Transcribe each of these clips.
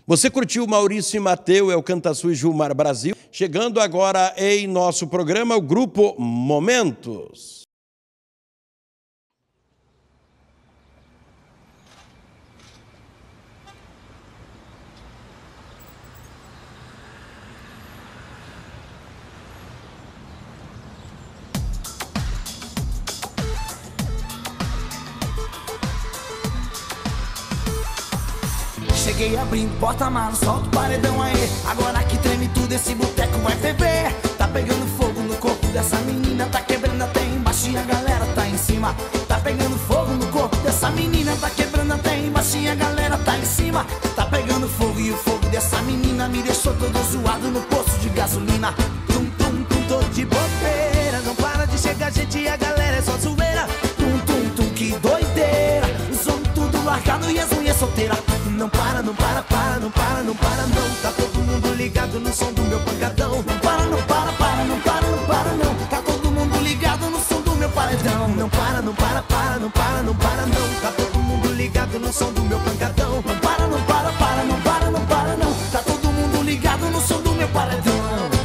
Você curtiu Maurício e Mateu, é o Canta Sui Gilmar Brasil. Chegando agora em nosso programa, o Grupo Momentos. Cheguei abrindo porta-malas, solta o paredão aí. Agora que treme tudo, esse boteco vai ferver. Tá pegando fogo no corpo dessa menina, tá quebrando até embaixo e a galera tá em cima. Tá pegando fogo no corpo dessa menina, tá quebrando até embaixo e a galera tá em cima. Tá pegando fogo e o fogo dessa menina me deixou todo zoado no posto de gasolina. Tum, tum, tum, tô de bobeira. Não para de chegar gente e a galera é só zoeira. Tum, tum, tum, que doideira. Os homens tudo largado e as mulheres solteiras. Não para, não para, para, não para, não para, não. Tá todo mundo ligado no som do meu pancadão. Não para, não para, para, não para, não para, não. Tá todo mundo ligado no som do meu paredão. Não para, não para, para, não para, não para, não. Tá todo mundo ligado no som do meu pancadão. Não para, não para, para, não para, não para, não. Tá todo mundo ligado no som do meu paredão.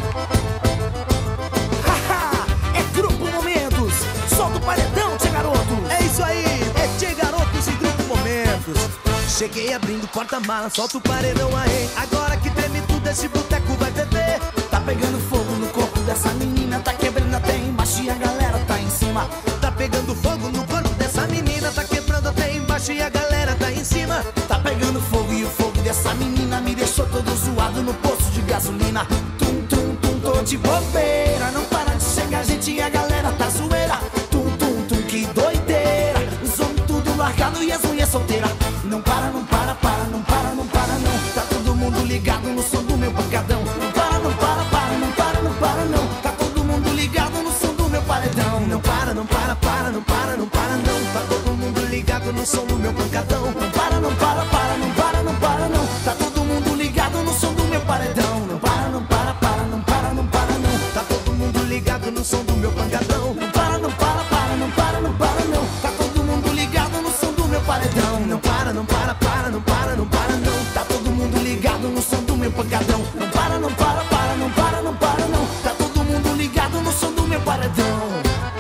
Haha, é Grupo Momentos. Som do paredão, tchê garoto. É isso aí, é tchê garotos e Grupo Momentos. Cheguei abrindo porta-mala, solta o paredão aí. Agora que treme tudo, esse boteco vai beber. Tá pegando fogo no corpo dessa menina, tá quebrando até embaixo e a galera tá em cima. Tá pegando fogo no corpo dessa menina, tá quebrando até embaixo e a galera tá em cima. Tá pegando fogo e o fogo dessa menina me deixou todo zoado no posto de gasolina. Tum, tum, tum, tô de bobeira. Não para de chegar gente e a galera tá zoeira. Tum, tum, tum, que doideira. Os homens tudo largado e as mulheres solteiras. Não para, não para, para, não para, não para, não. Tá todo mundo ligado no som do meu pancadão. Não para, não para, para, não para, não para, não. Tá todo mundo ligado no som do meu paredão. Não para, não para, para, não para, não para, não. Tá todo mundo ligado no som do meu pancadão. Não para, não para, para, não para, não para, não. Tá todo mundo ligado no som do meu paredão. Não para, não para, para, não para, não para, não. Tá todo mundo ligado no som do meu pancadão. Não para, não para, para, não para, não para, não. Tá todo mundo ligado no som do meu paredão. Não para, não para, para, não para, não para, não. Tá todo mundo ligado no som do meu pancadão. Não para, não para, para, não para, não para, não. Tá todo mundo ligado no som do meu paredão.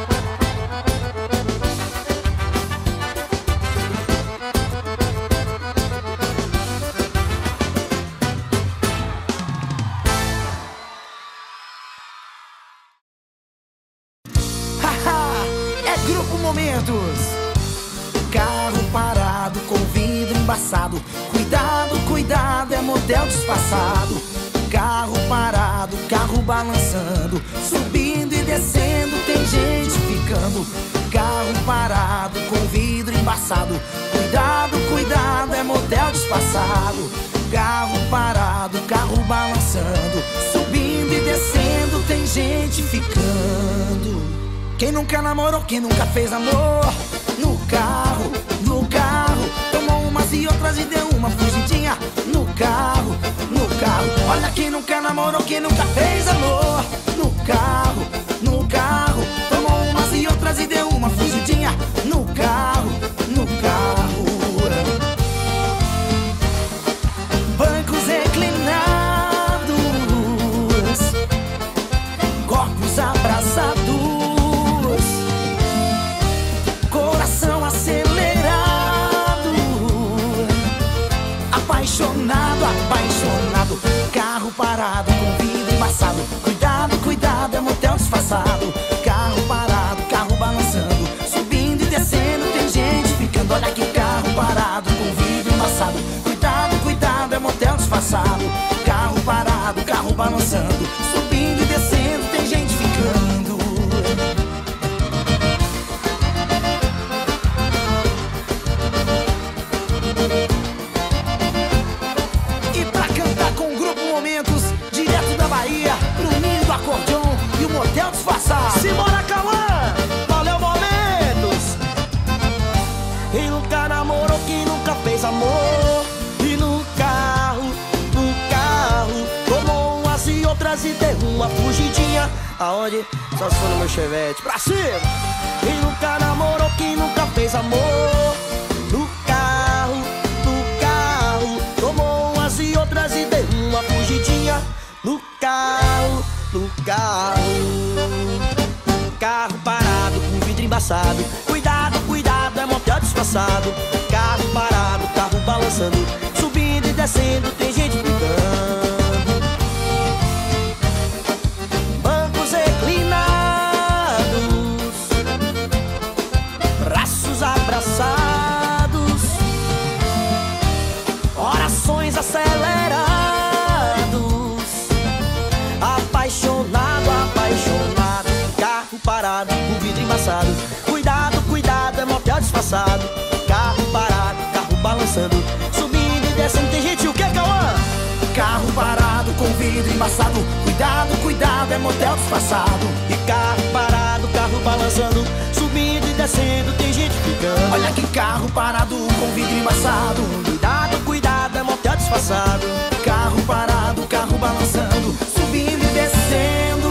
Haha, é Grupo Momentos. Carro parado com vidro embaçado. Cuidado, cuidado, é motel disfarçado. Carro parado, carro balançando. Subindo e descendo, tem gente ficando. Carro parado com vidro embaçado. Cuidado, cuidado, é motel disfarçado. Carro parado, carro balançando. Subindo e descendo, tem gente ficando. Quem nunca namorou, quem nunca fez amor? No carro, tomou umas e outras e deu uma fugidinha. No carro, olha quem nunca namorou, quem nunca fez amor. No carro, tomou umas e outras e deu uma fugidinha. No carro. Bancos reclinados, corpos abraçados, coração acelerado, apaixonado, apaixonado. Carro parado com vidro embaçado. Cuidado, cuidado, é motel disfarçado. Carro parado, carro balançando. Subindo e descendo, tem gente ficando. Olha que carro parado com vidro embaçado. Cuidado, cuidado, é motel disfarçado. Carro parado, carro balançando. Subindo e descendo, tem gente ficando. E pra cantar com o Grupo Momentos, direto da Bahia, pro ninho do acordeon e o motel disfarçado. Simbora, Cauã! Valeu, Momentos! E nunca namorou, quem nunca fez amor. E no carro, tomou umas e outras e deu uma fugidinha. Aonde? Só se for no meu chevette. Pra cima! E nunca namorou, quem nunca fez amor. No carro, tomou umas e outras do carro. Carro parado com vidro embaçado. Cuidado, cuidado, é motel disfarçado. Carro parado, carro balançando. Subindo e descendo, tem gente gritando. Bancos reclinados, braços abraçados, orações acelerados. Apaixonado, apaixonado. Carro parado, o vidro embaçado. Cuidado, cuidado, é motel disfarçado. Carro parado, carro balançando. Subindo e descendo, tem gente, o que, Cauã? Carro parado com vidro embaçado. Cuidado, cuidado, é motel disfarçado. E carro parado, carro balançando. Subindo e descendo, tem gente ficando. Olha que carro parado com vidro embaçado. Cuidado, cuidado, é motel disfarçado. Carro parado, carro balançando. Subindo e descendo,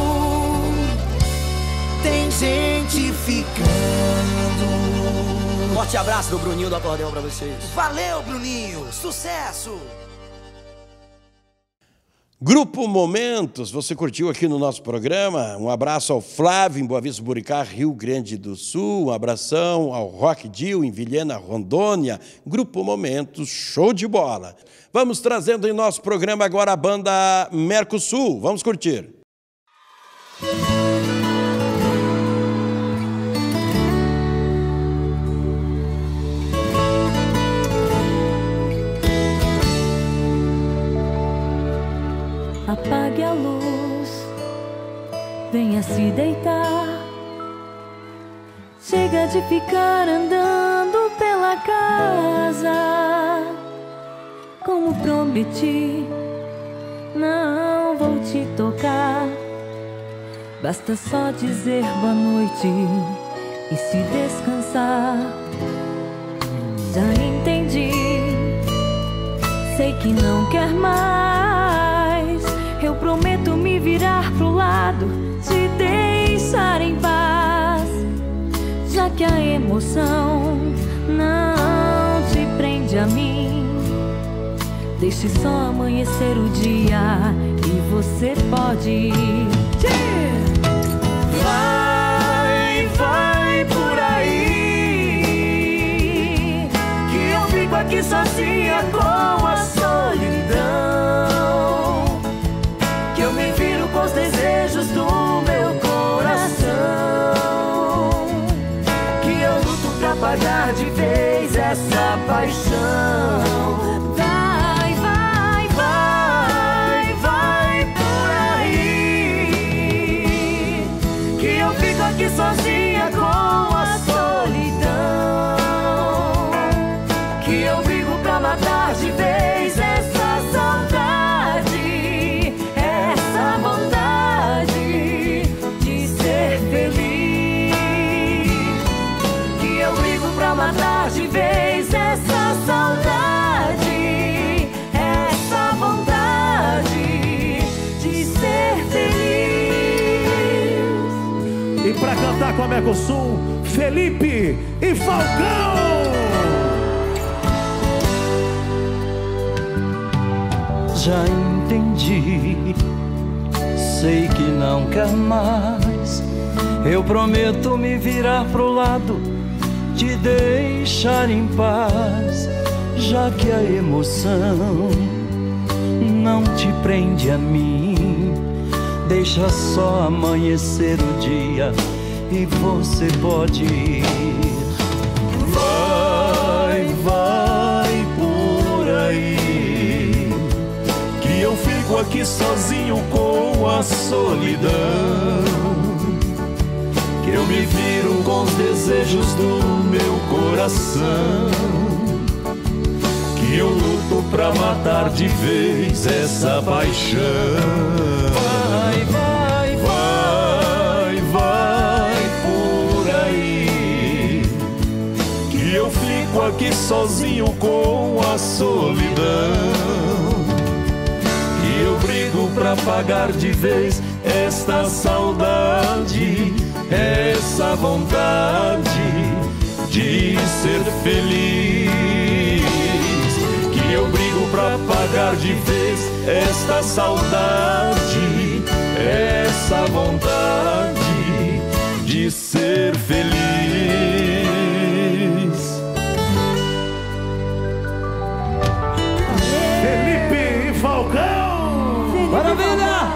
tem gente ficando. Forte abraço do Bruninho do Acordeão pra vocês. Valeu, Bruninho, sucesso! Grupo Momentos, você curtiu aqui no nosso programa? Um abraço ao Flávio, em Boa Vista, Buricá, Rio Grande do Sul. Um abração ao Rock Dil, em Vilhena, Rondônia. Grupo Momentos, show de bola. Vamos trazendo em nosso programa agora a banda Mercosul. Vamos curtir. Apague a luz, venha se deitar. Chega de ficar andando pela casa. Como prometi, não vou te tocar. Basta só dizer boa noite e se descansar. Já entendi, sei que não quer mais. Eu prometo me virar pro lado, te deixar em paz. Já que a emoção não te prende a mim, deixe só amanhecer o dia e você pode ir. Vai, vai por aí, que eu fico aqui sozinha com a solidão. Que eu me viro com os desejos do meu coração. Que eu luto pra apagar de vez essa paixão. Vai, vai, vai, vai por aí, que eu fico aqui sozinha com a solidão. Que eu brigo pra matar de vez essa saudade, essa vontade de ser feliz. Que eu brigo pra matar de vez essa saudade, essa vontade de ser feliz. E pra cantar com a Mercosul, Felipe e Falcão. Já entendi, sei que não quer mais. Eu prometo me virar pro lado, te deixar em paz. Já que a emoção não te prende a mim, deixa só amanhecer o dia e você pode ir. Vai, vai por aí, que eu fico aqui sozinho com a solidão. Que eu me viro com os desejos do meu coração. Que eu luto pra matar de vez essa paixão. Vai, vai, vai, vai por aí, que eu fico aqui sozinho com a solidão. Que eu brigo pra apagar de vez esta saudade, essa vontade de ser feliz. Que eu brigo pra apagar de vez esta saudade, essa vontade de ser feliz. Felipe e Falcão! Maravilha!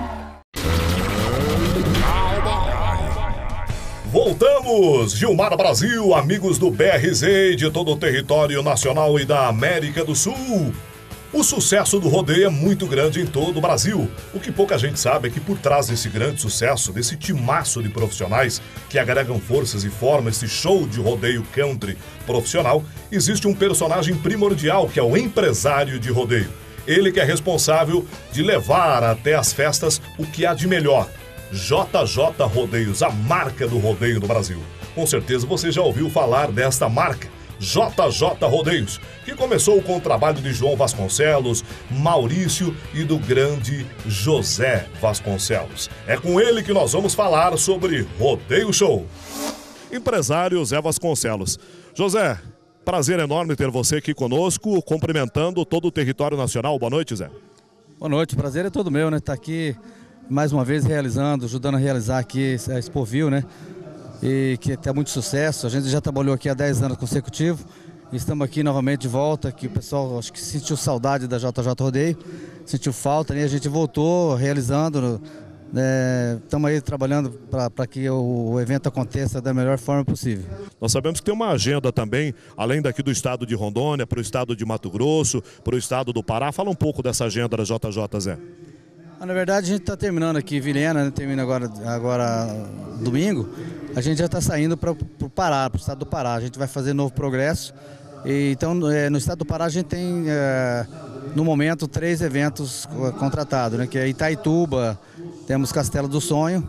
Voltamos! Gilmar Brasil, amigos do BRZ de todo o território nacional e da América do Sul. O sucesso do rodeio é muito grande em todo o Brasil. O que pouca gente sabe é que por trás desse grande sucesso, desse timaço de profissionais que agregam forças e formam esse show de rodeio country profissional, existe um personagem primordial que é o empresário de rodeio. Ele que é responsável de levar até as festas o que há de melhor. JJ Rodeios, a marca do rodeio no Brasil. Com certeza você já ouviu falar desta marca, JJ Rodeios, que começou com o trabalho de João Vasconcelos, Maurício e do grande José Vasconcelos. É com ele que nós vamos falar sobre Rodeio Show. Empresário Zé Vasconcelos. José, prazer enorme ter você aqui conosco, cumprimentando todo o território nacional. Boa noite, Zé. Boa noite, o prazer é todo meu, né? Estar aqui mais uma vez realizando, ajudando a realizar aqui a Expoville, né? E que tem muito sucesso. A gente já trabalhou aqui há 10 anos consecutivos. Estamos aqui novamente de volta, que o pessoal acho que sentiu saudade da JJ Rodeio, sentiu falta, né? A gente voltou realizando, estamos aí trabalhando para que o evento aconteça da melhor forma possível. Nós sabemos que tem uma agenda também, além daqui do estado de Rondônia, para o estado de Mato Grosso, para o estado do Pará. Fala um pouco dessa agenda da JJ, Zé. Na verdade, a gente está terminando aqui Vilhena, né? Termina agora domingo. A gente já está saindo para o Pará, para o estado do Pará. A gente vai fazer Novo Progresso. Então, no estado do Pará, a gente tem, no momento, 3 eventos contratados, né? Que é Itaituba, temos Castelo do Sonho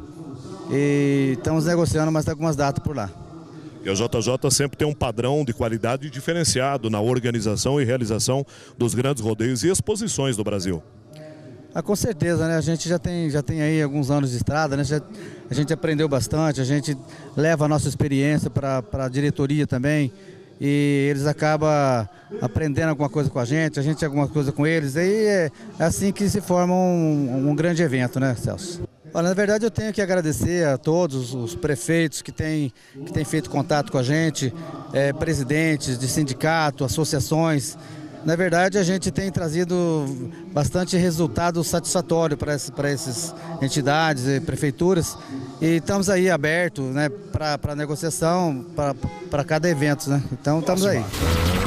e estamos negociando mais algumas datas por lá. E a JJ sempre tem um padrão de qualidade diferenciado na organização e realização dos grandes rodeios e exposições do Brasil. Com certeza, né? A gente já tem aí alguns anos de estrada, né? A gente aprendeu bastante, a gente leva a nossa experiência para a diretoria também e eles acabam aprendendo alguma coisa com a gente alguma coisa com eles. Aí é assim que se forma um grande evento, né, Celso? Olha, na verdade eu tenho que agradecer a todos os prefeitos que têm feito contato com a gente, presidentes de sindicato, associações. Na verdade, a gente tem trazido bastante resultado satisfatório para essas entidades e prefeituras e estamos aí abertos, né, para negociação para cada evento, né? Então estamos aí.